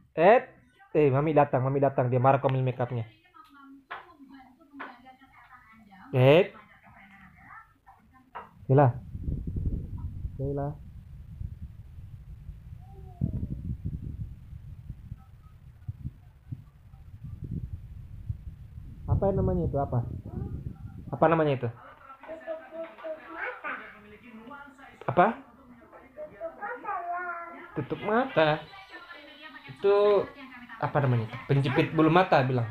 Eh, mami datang, dia marah kau ambil makeupnya. Bella, Bella. Apa yang namanya itu? Apa? Apa namanya itu? Apa? Tutup mata. Itu apa namanya? Penjepit bulu mata bilang.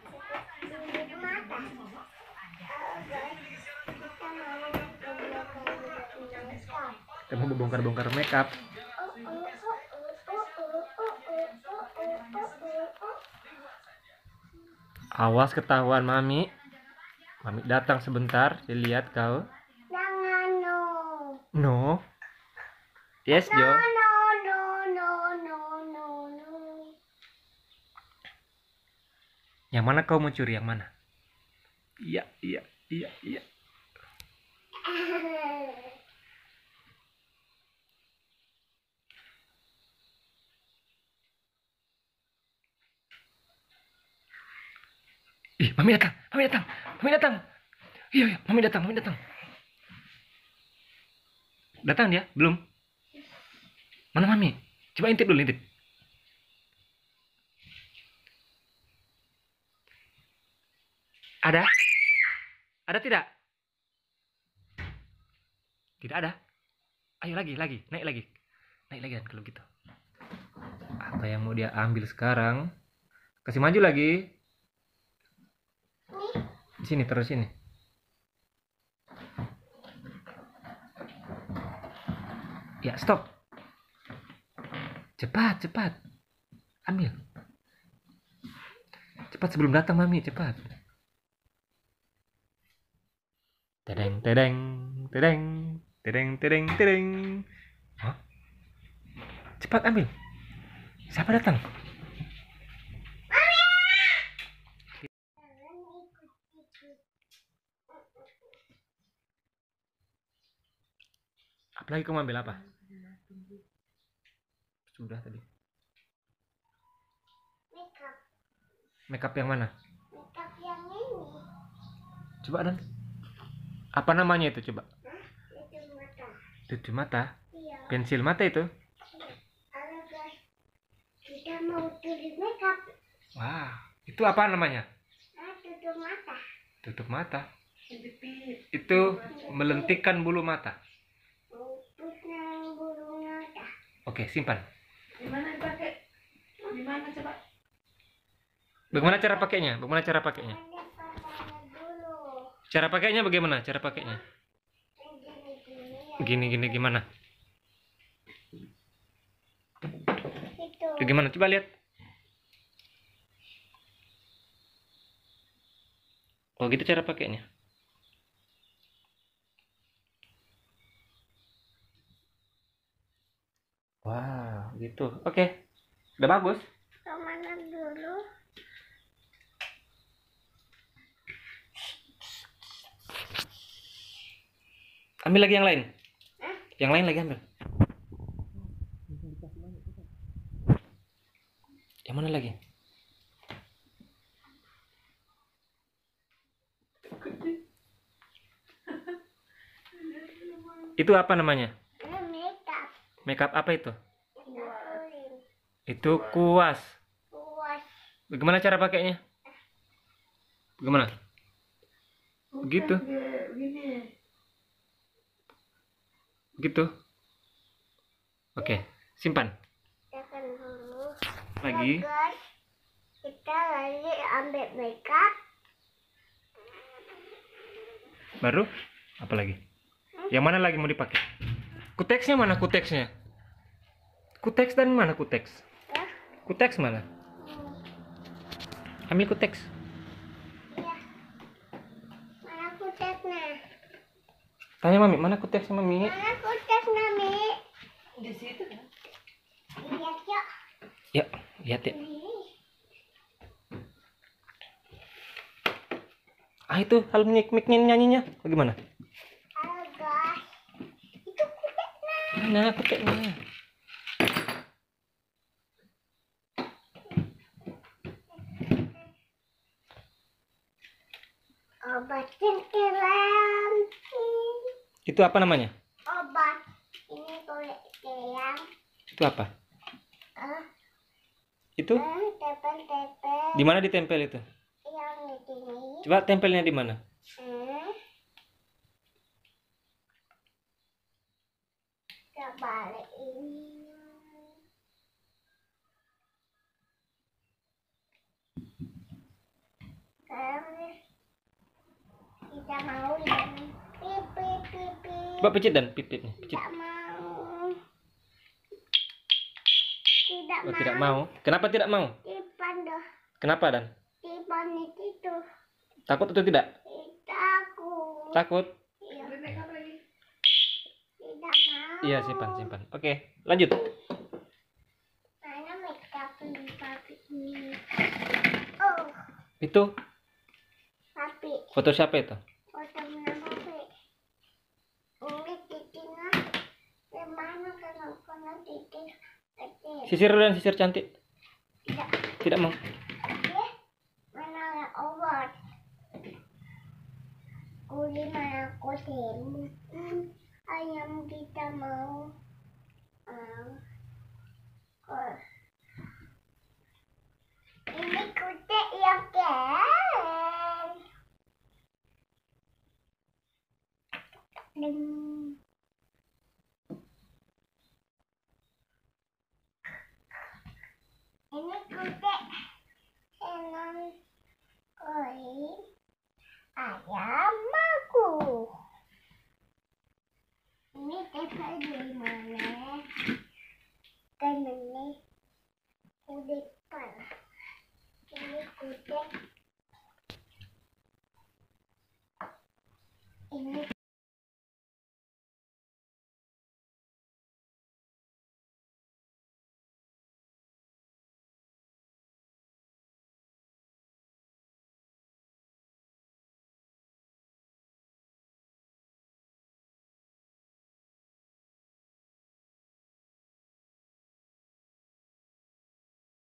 Kamu mau bongkar-bongkar makeup. Awas ketahuan mami. Mami datang sebentar, dilihat kau. Jangan no. No. Yes, Jo. No, no, no, no, no, no, no. Yang mana kau mau curi? Yang mana? Iya, iya, iya, iya. Ih, mami datang, mami datang, mami datang. Iya, iya, mami datang, mami datang. Datang dia? Belum? Mana mami? Coba intip dulu, intip. Ada? Ada tidak? Tidak ada. Ayo lagi, naik lagi. Naik lagi kan kalau gitu. Apa yang mau dia ambil sekarang? Kasih maju lagi. Di sini, terus sini. Ya, stop. Cepat, cepat. Ambil. Cepat sebelum datang mami, cepat. Tedeng, tedeng, tedeng, tedeng, tedeng, tedeng. Hah? Cepat ambil. Siapa datang? Apalagi kamu ambil apa? Sudah tadi. Makeup. Makeup yang mana? Makeup yang ini. Coba dan. Apa namanya itu coba? Itu mata. Tutup mata. Iya. Pensil mata itu. Halo guys. Kita mau tulis makeup. Wah, itu apa namanya? Tutup mata. Tutup mata. Itu melentikkan bulu mata. Putih bulu mata. Oke, simpan. Gimana dipakai? Gimana coba? Bagaimana cara pakainya? Bagaimana cara pakainya? Ada patahnya dulu. Cara pakainya bagaimana? Cara pakainya? Gini gimana? Itu. Gimana? Coba lihat. Oh, gitu cara pakainya. Wah, gitu. Oke. Udah bagus. Kemana dulu? Ambil lagi yang lain. Hah? Yang lain lagi ambil. Yang mana lagi? Itu apa namanya? Makeup. Makeup apa itu? Kulit. Itu kuas. Puas. Bagaimana cara pakainya? Bagaimana? Begitu. Begini. Begitu. Oke, simpan. Tekan dulu. Lagi. Ya, guys, kita lagi ambil makeup. Baru apa lagi? Yang mana lagi mau dipakai? Kuteksnya mana kuteksnya? Kuteks dan mana kuteks? Ya. Kuteks mana? Ambil kuteks. Ya. Mana kuteknya? Tanya mami, mana kuteksnya mami? Mana kuteknya, Mi? Di situ kan? Lihat yuk. Yuk, lihat ya. Ini. Ah itu, hal mic-nya nyanyinya. Bagaimana? Halo guys. Itu kuteknya. Mana kuteknya? obatin kelam. Itu apa namanya? Obat. Ini kulit kelam. Itu apa? Itu Tempel-tempel di mana ditempel itu? yang di sini. Coba tempelnya di mana? Kebalik ini. Sekarang kita mau yang pipi. Coba picit dan pipitnya. Picit. Tidak mau. Tidak Oh, mau. tidak mau. Kenapa tidak mau? Tipan dah. Kenapa dan? Tipan itu. Takut atau tidak? Takut. Takut. Iya. Boleh make up lagi? Tidak mau. Iya, simpan. Oke, lanjut. Mana makeup ini papi ini? Oh, Itu papi. foto siapa itu? Foto mana papi? Ini titiknya. Gimana kalau titik kecil? Sisir dan sisir cantik. Tidak. Tidak mau. Oke. Mana yang obat? Kulit mana kulit? Ayam kita mau. Ini kucing yang kan. Ini kucing enam kulit ayam aku. Ini tempel di mana? Kan ini kulit pala. Ini kucing. Ini